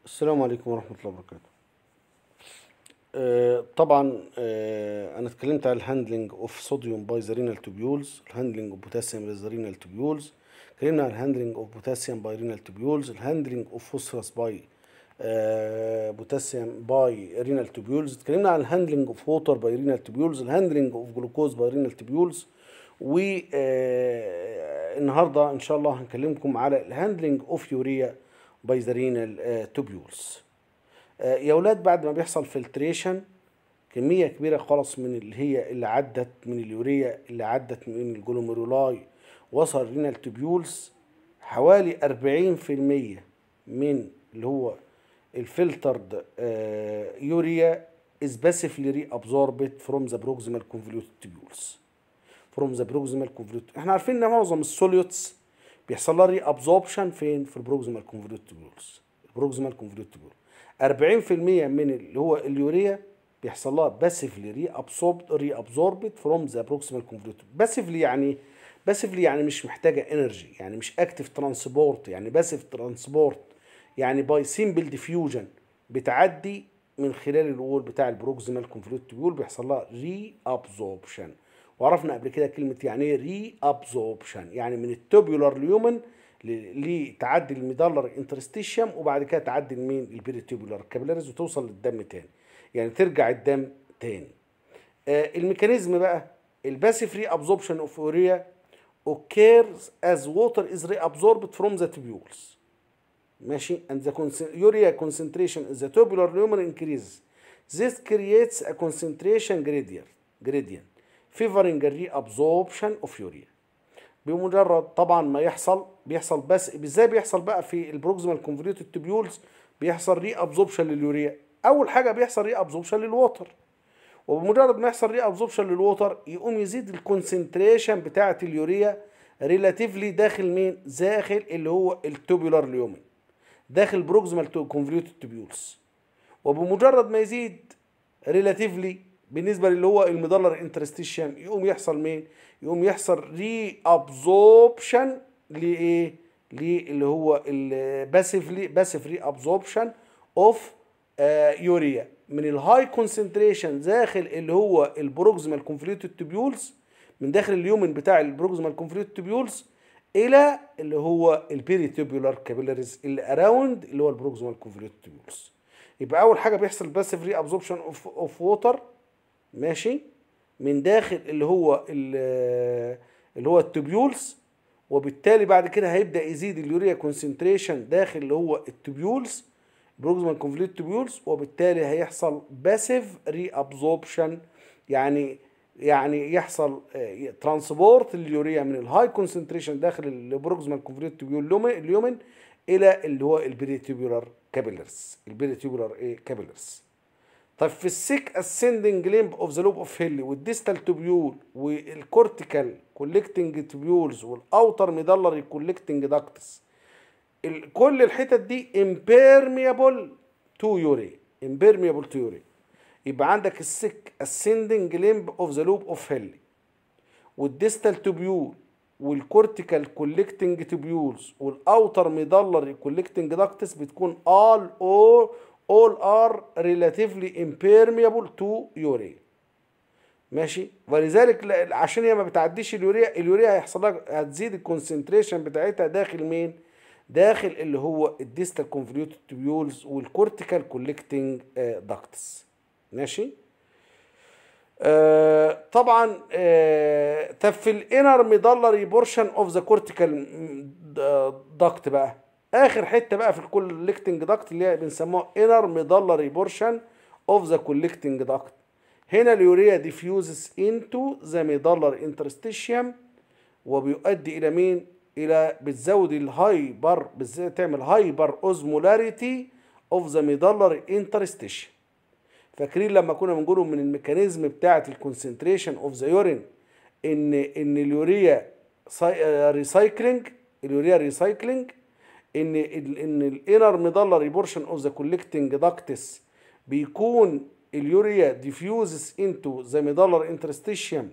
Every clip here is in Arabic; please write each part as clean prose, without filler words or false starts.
السلام عليكم ورحمة الله وبركاته. طبعا أنا اتكلمت عن الهاندلنج اوف صوديوم باي ذا رينال توبيولز، الهاندلنج اوف بوتاسيوم باي ذا رينال توبيولز، اتكلمنا عن الهاندلنج اوف بوتاسيوم باي رينال توبيولز، الهاندلنج اوف فوسفورس باي بوتاسيوم باي رينال توبيولز، اتكلمنا عن الهاندلنج اوف ووتر باي رينال توبيولز، الهاندلنج اوف جلوكوز باي رينال توبيولز. والنهارده ان شاء الله هنكلمكم على الهاندلنج اوف يوريا باي ذا رينال توبيولز. يا اولاد، بعد ما بيحصل فلتريشن كميه كبيره خالص من اللي عدت من اليوريا اللي عدت من الجلوميرولاي وصل رينال تubيولز، حوالي 40% من اللي هو الفلترد يوريا is passively reabsorbed from the proximal convoluted tubules. احنا عارفين ان معظم السوليوتس بيحصل لها ري ابزوربشن فين؟ في البروكسيمال كونفوليوت تيبيولز. 40% من اللي هو اليوريا بيحصل لها باسفلي ري ابزوربد فروم ذا بروكسيمال كونفوليوت. باسفلي يعني مش محتاجه انرجي، يعني مش اكتف ترانسبورت، يعني باسيف ترانسبورت، يعني باي سيمبل ديفيوجن بتعدي من خلال الوول بتاع البروكسيمال كونفوليوت تيبيول، بيحصل لها ري ابزوربشن. وعرفنا قبل كده كلمه يعني ايه ري ابزوربشن، يعني من التوبيولار ليومن لتعدي الميدالر انترستيشيوم، وبعد كده تعدي المين البيريتوبولار كابيلاريز وتوصل للدم تاني، يعني ترجع الدم تاني. الميكانيزم بقى الباسيف ري ابزوربشن اوف يوريا occurs as water is reabsorbed from the tubules. ماشي. and the urea concentration in the tubular lumen increases. This creates a concentration gradient favoring a reabsorption of urea. بمجرد طبعا ما بيحصل بس ازاي بيحصل بقى في البروكسيمال كونفوليوتد تيبيولز؟ بيحصل ري ابزوربشن لليوريا. اول حاجه بيحصل ري ابزوربشن للووتر، وبمجرد ما يحصل ري ابزوربشن للووتر يقوم يزيد الكونسنتريشن بتاعه اليوريا ريلاتيفلي داخل مين؟ داخل اللي هو التوبولار ليومن، داخل بروكسيمال كونفوليوتد تيبيولز. وبمجرد ما يزيد ريلاتيفلي بالنسبه للي هو الميدالر انترستيشن يقوم يحصل مين؟ يقوم يحصل ري ابزوربشن لايه؟ اللي هو باسيف ري ابزوربشن اوف يوريا من الهاي كونسنتريشن داخل اللي هو البروكسيمال كونفوليوتد تيبيولز، من داخل اليومن بتاع البروكسيمال كونفوليوتد تيبيولز الى اللي هو البيريتوبولار كابيلاريز اللي اراوند اللي هو البروكسيمال كونفوليوتد تيبيولز. يبقى اول حاجه بيحصل باسيف ري ابزوربشن اوف ووتر، ماشي، من داخل اللي هو التوبيولز، وبالتالي بعد كده هيبدا يزيد اليوريا كونسنتريشن داخل اللي هو التوبيولز بروكسيمال كونفوليوتد تيبيولز، وبالتالي هيحصل باسيف ري ابزوربشن، يعني يحصل ترانسبورت اليوريا من الهاي كونسنتريشن داخل البروكسيمال كونفوليوتد تيبيول اليومن الى اللي هو البيريتوبولار كابيلرز. طيب في السيك اسندنج ليمب اوف ذا لوب اوف هيلي والديستال توبيول والكورتيكال كولكتنج توبيولز والاوتر ميدلري كولكتنج داكتس، كل الحتت دي امبيرميبل تو يوري. يبقى عندك السيك اسندنج ليمب اوف ذا لوب اوف هيلي والديستال توبيول والكورتيكال كولكتنج توبيولز والاوتر ميدلري كولكتنج داكتس بتكون all are relatively impermeable to urea. ماشي. ولذلك عشان هي ما بتعديش اليوريا هيحصل لها هتزيد الكونسنتريشن بتاعتها داخل مين؟ داخل اللي هو الديستال كونفوليوتد تيبيولز والكورتيكال كولكتنج داكتس. ماشي. طبعا طب في الانر ميدلري بورشن اوف ذا كورتيكال داكت بقى، اخر حته بقى في الكولكتنج داكت اللي هي بنسموها انر ميدلري بورشن اوف ذا كولكتنج داكت، هنا اليوريا ديفيوزز انتو ذا ميدلر انترستيشيوم، وبيؤدي الى مين؟ الى بتزود الهايبر، تعمل هايبر اوزمولاريتي اوف ذا ميدلر انترستيشيوم. فاكرين لما كنا بنقول من الميكانيزم بتاعه الكونسنتريشن اوف ذا يورين ان اليوريا ريسايكلينج، ان الانر ميدلري بورشن اوف ذا كولكتنج داكتس بيكون اليوريا ديفيوزز انتو ذا ميدلر انترستيشيوم،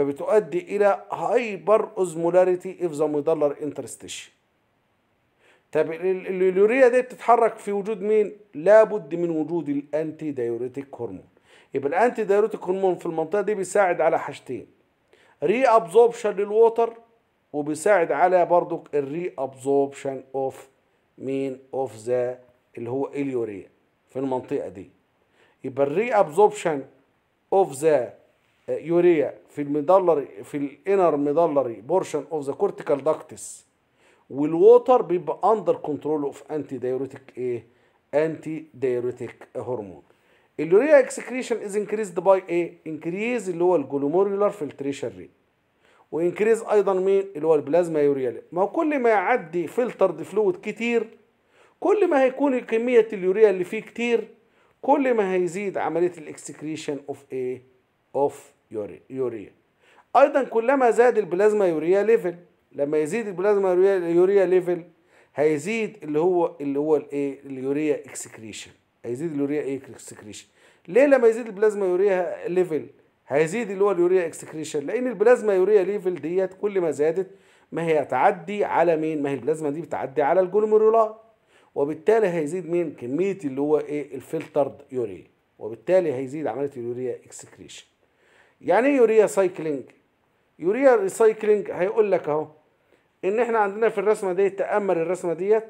فبتؤدي الى هايبر اوزمولاريتي اوف ذا ميدلر انترستيشيوم. طب اليوريا دي بتتحرك في وجود مين؟ لابد من وجود الانتي دايوريتيك هرمون. يبقى الانتي دايوريتيك هرمون في المنطقه دي بيساعد على حاجتين: ري ابزوربشن للووتر، وبيساعد على برضك الري ابزوربشن اوف مين؟ اوف ذا اللي هو اليوريا في المنطقه دي. يبقى الري ابزوربشن اوف ذا يوريا في الميدلري، في الانر ميدلري بورشن اوف ذا كورتيكال داكتس، والووتر بيبقى اندر كنترول اوف انتي دايوريتيك ايه؟ انتي دايوريتيك هرمون. اليوريا اكسكريشن از انكريزد باي ايه؟ انكريز اللي هو الجلوميرولار فلتريشن ريت، وانكريز ايضا مين؟ اللي هو البلازما يوريا. ما هو كل ما يعدي فلترد فلويد كتير، كل ما هيكون كميه اليوريا اللي فيه كتير، كل ما هيزيد عمليه الاكسكريشن اوف ايه؟ اوف يوريا. ايضا كلما زاد البلازما يوريا ليفل، لما يزيد البلازما يوريا ليفل هيزيد اللي هو الايه؟ اليوريا اكسكريشن. هيزيد اليوريا ايه؟ اكسكريشن. ليه لما يزيد البلازما يوريا ليفل هيزيد اللي هو اليوريا اكسكريشن؟ لان البلازما يوريا ليفل ديت كل ما زادت ما هي تعدي على مين؟ ما هي البلازما دي بتعدي على الجلوميرولاي، وبالتالي هيزيد مين؟ كميه اللي هو ايه؟ الفلترد يوريا، وبالتالي هيزيد عمليه اليوريا اكسكريشن. يعني ايه يوريا سايكلينج؟ يوريا ريسايكلينج هيقول لك اهو ان احنا عندنا في الرسمه دي، تامل الرسمه ديت،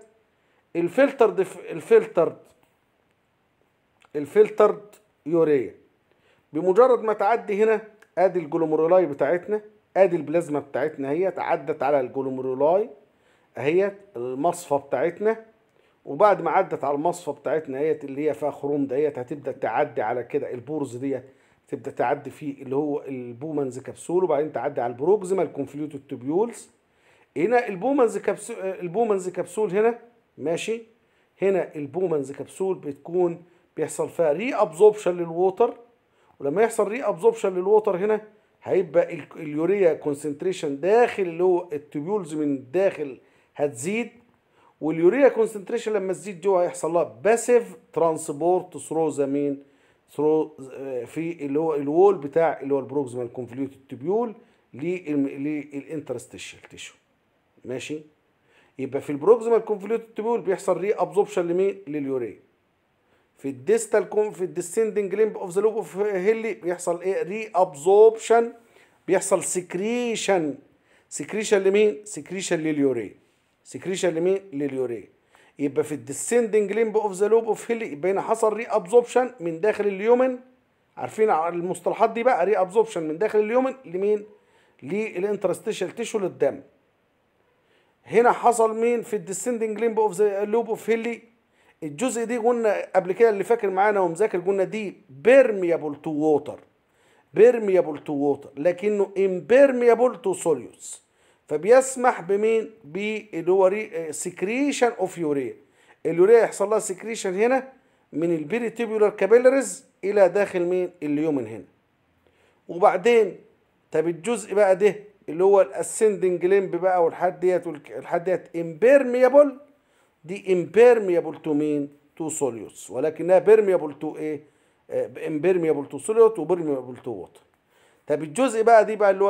الفلترد يوريا بمجرد ما تعدي هنا، ادي الجلوميرولاي بتاعتنا، ادي البلازما بتاعتنا هي تعدت على الجلوميرولاي اهيت المصفى بتاعتنا، وبعد ما عدت على المصفى بتاعتنا اهيت اللي هي فيها خروم ديت هتبدا تعدي على كده البورز ديت، تبدا تعدي في اللي هو البومنز كبسول، وبعدين تعدي على البروكسيمال كونفليوتد تيبيولز. هنا البومنز كبسول هنا ماشي، هنا البومنز كبسول بتكون بيحصل فيها ري ابزوربشن للووتر، ولما يحصل ري ابزوربشن للووتر هنا هيبقى اليوريا كونسنتريشن داخل اللي هو التيبيولز من الداخل هتزيد، واليوريا كونسنتريشن لما تزيد جوه هيحصل لها باسيف ترانسبورت ثرو ذا مين؟ ثرو في اللي هو الوول بتاع اللي هو البروكسيمال كونفليوتد تيبيول للانترستيشال تيشو. ماشي. يبقى في البروكسيمال كونفليوتد تيبيول بيحصل ري ابزوربشن لمين؟ لليوريا. في الديسندنج ليمب اوف ذا لوب اوف هيلي بيحصل ايه؟ ري ابزوربشن، بيحصل سكريشن لمين؟ سكريشن لليوريا. سكريشن لمين؟ لليوريا. يبقى في الديسندنج ليمب اوف ذا لوب اوف هيلي يبقى هنا حصل ري ابزوربشن من داخل اليومن، عارفين المصطلحات دي بقى، ري ابزوربشن من داخل اليومن لمين؟ للانترستيشال تيشو للدم. هنا حصل مين؟ في الديسندنج ليمب اوف ذا لوب اوف هيلي، الجزء دي قلنا قبل كده اللي فاكر معانا ومذاكر قلنا دي بيرميابل تو ووتر، لكنه امبيرميابل تو سوليوس، فبيسمح بمين؟ اللي هو سكريشن اوف يوريا. اليوريا يحصل لها سكريشن هنا من البيريتيبولار كابيلاريز الى داخل مين؟ اليومن هنا. وبعدين طب الجزء بقى ده اللي هو الاسندنج ليمب بقى والحد ديت امبيرميابل، دي امبيرميابل تو مين؟ تو سوليوس، ولكنها بيرميابل تو ايه؟ امبيرميابل تو سوليوس وبيرميابل تو ووتر. طب الجزء بقى دي بقى اللي هو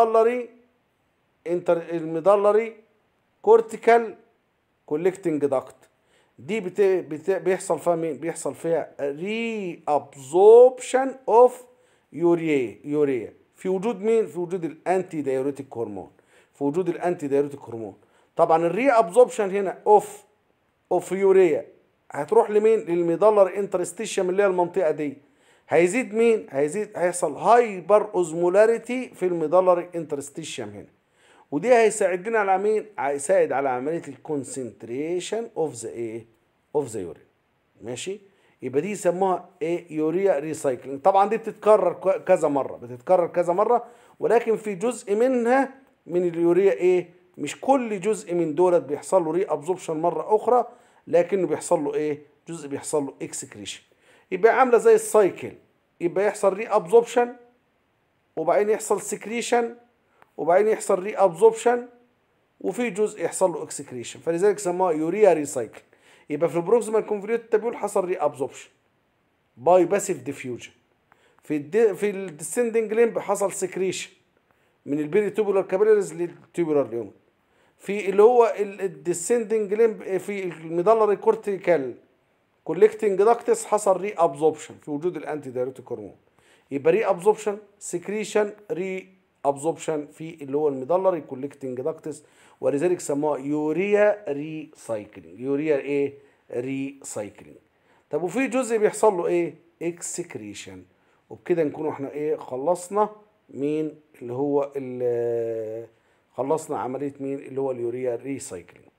الميدلري كورتيكال كولكتنج داكت، دي بيحصل فيها مين؟ بيحصل فيها ري ابزوربشن اوف يوريا في وجود مين؟ في وجود الانتي دايوريتيك هرمون، طبعا الري ابزوربشن هنا اوف يوريا هتروح لمين؟ للميدلر انترستيشيوم اللي هي المنطقه دي، هيزيد مين؟ هيحصل هايبر اوزمولاريتي في الميدلر انترستيشيوم هنا، ودي هيساعدنا على مين؟ هيساعد على عمليه الكونسنتريشن اوف ذا ايه؟ اوف ذا يوريا. ماشي. يبقى دي يسموها ايه؟ يوريا ريسايكلينج. طبعا دي بتتكرر كذا مره، ولكن في جزء منها من اليوريا ايه؟ مش كل جزء من دولت بيحصل له ري ابزوربشن مره اخرى، لكنه بيحصل له ايه؟ جزء بيحصل له اكسكريشن. يبقى عامله زي السايكل، يبقى يحصل ري ابزوربشن وبعدين يحصل سكريشن وبعدين يحصل ري ابزوربشن وفي جزء يحصل له اكسكريشن، فلذلك سموها يوريا ريسايكل. يبقى في البروكسيمال كونفليوتد تيبيول حصل ري ابزوربشن باي باسيف ديفيوجن، في الديسندنج ليمب حصل سكريشن من البيريتوبولار كابيلاريز للتوبولار ليومن، في اللي هو الديسندنج ليمب في الميدالري كورتيكال كولكتنج داكتس حصل ري ابزوربشن في وجود الانتي دايوريتيك هرمون. يبقى ري ابزوربشن سكريشن ري ابزوربشن في اللي هو الميدالري كولكتنج داكتس، ولذلك سموها يوريا ري سايكلينج. يوريا ايه؟ ري سايكلينج. طب وفي جزء بيحصل له ايه؟ اكسكريشن. وبكده نكون احنا ايه؟ خلصنا مين اللي هو خلصنا عمليه مين اللي هو اليوريا ري سايكلينج.